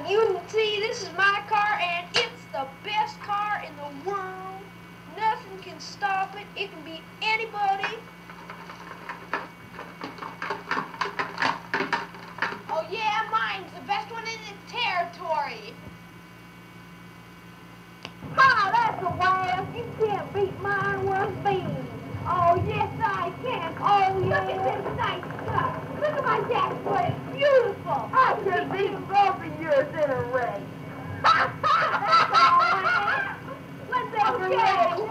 You see, this is my car, and it's the best car in the world. Nothing can stop it. It can be anybody. Oh yeah, mine's the best one in the territory. Ah, that's a laugh. You can't beat mine worth beating. Oh, yes, I can. Oh, yeah. Look at this nice car. Look at my dashboard. It's beautiful. I could beat both of yours in a race. That's all, man. Let's have a race.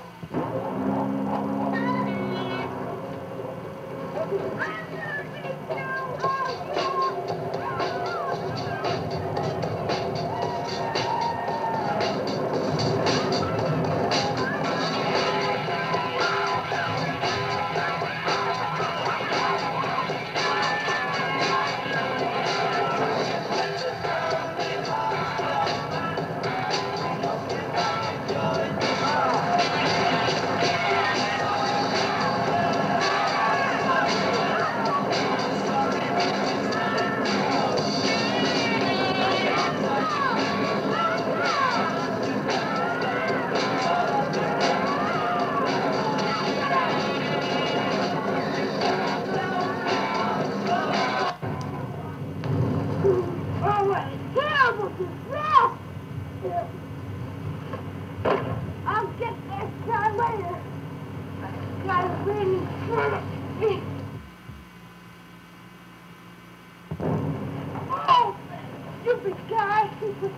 I'll get that car later. I got it ready for me. Oh, stupid guy.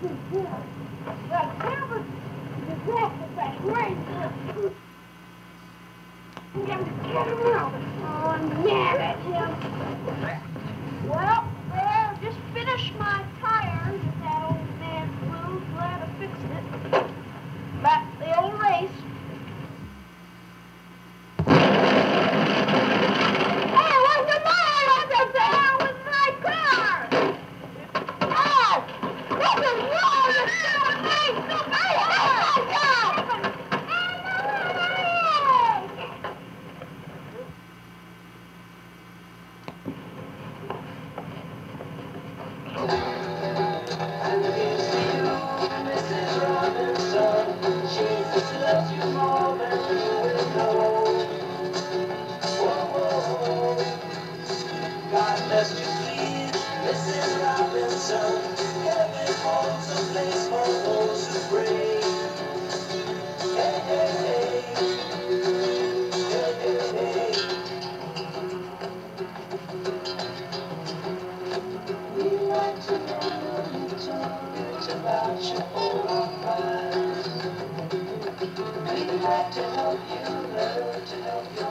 That camera disaster back ranger. I'm gonna get him out. Oh, nab at him. Well, just finished my tires at that old man flew. Glad I fixed it. But the old race. Hey, what's the matter? What's the hell with my car? Oh, this is wrong. It's not me. Oh, my God. Jesus loves you more than you will know. Whoa, God bless you, please, Mrs. Robinson. Heaven holds a place for those who pray. Hey, hey, hey. Hey, hey, hey. We like to know you talk about your own life. We'd like to help you learn to help your